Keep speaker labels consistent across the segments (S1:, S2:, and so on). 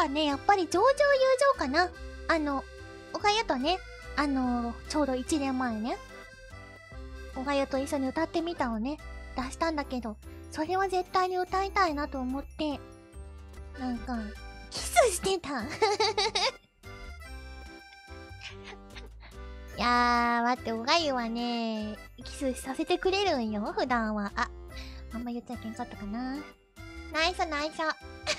S1: はね、やっぱり上々友情かな。おかゆとね、ちょうど1年前ね、おかゆと一緒に歌ってみたをね、出したんだけど、それは絶対に歌いたいなと思って、なんか、キスしてた。いやー、待って、おかゆはね、キスさせてくれるんよ、普段は。あんま言っちゃいけんかったかな。内緒内緒。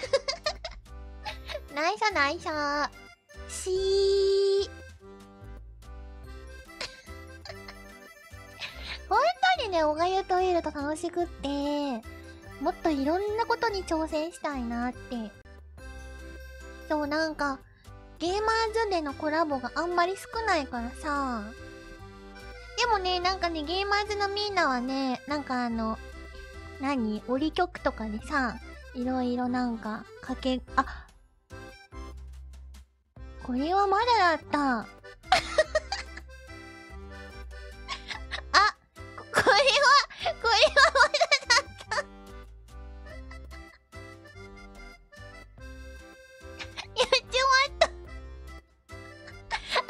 S1: 内緒内緒。本当にね、おがゆといると楽しくって、もっといろんなことに挑戦したいなって。そう、なんか、ゲーマーズでのコラボがあんまり少ないからさ。でもね、なんかね、ゲーマーズのみんなはね、なんか折り曲とかでさ、いろいろなんか、これはまだだった。これはまだだった。言っちまった。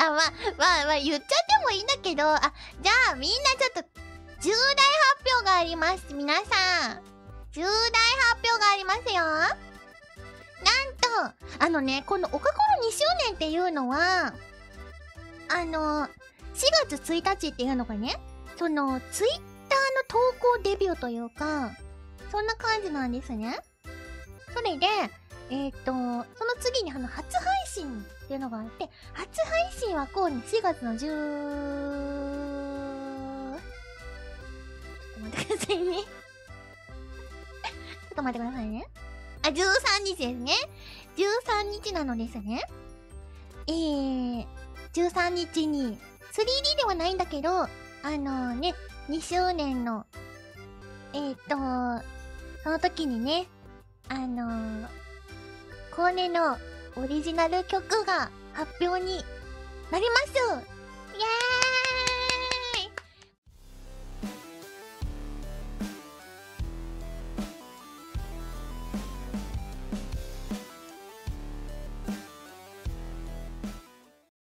S1: まあ、言っちゃってもいいんだけど、じゃあみんなちょっと、重大発表があります。皆さん。重大発表がありますよ。なんと、このおかころ2周年っていうのは、4月1日っていうのがね、その、ツイッターの投稿デビューというか、そんな感じなんですね。それで、その次に初配信っていうのがあって、初配信はこうね、4月のちょっと待ってくださいね。ちょっと待ってくださいね。13日ですね。13日なのですね。13日に、3D ではないんだけど、2周年の、その時にね、コーネのオリジナル曲が発表になります。イエ